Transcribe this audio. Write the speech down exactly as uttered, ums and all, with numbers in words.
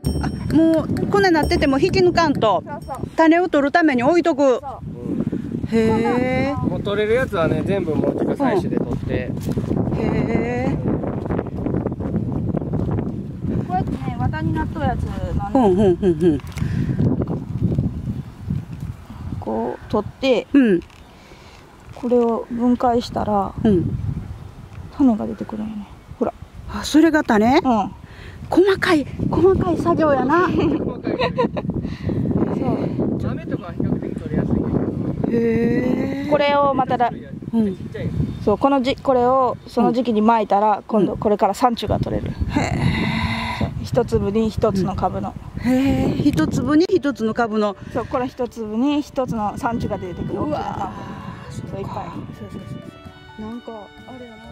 あ、もうこんななってても引き抜かんとそうそう。 種を取るために置いとく。 そうへえ。 もう取れるやつはね、全部もう自家採取で取って。 へえ。 こうやってね、綿になっとるやつなんで、 ほんほんほんほん。 こう取って、 うんこれを分解したらうん。 種が出てくるんよね。ほら。 あ、それが種？ うん。 細かい細かい作業やな。 細かいね。 そう。 豆とかは比較的取れやすいけど。 へえ。 これをまただ、 うんちっちゃい。 そうこのじこれをその時期に撒いたら、今度これから産地が取れる。 へえ。 そう一粒に一つの株の。 へえ。一粒に一つの株の。 そうこれ一粒に一つの産地が出てくる。 うわ大きな株。そういっぱい。そうそうそう。 なんかあれやな。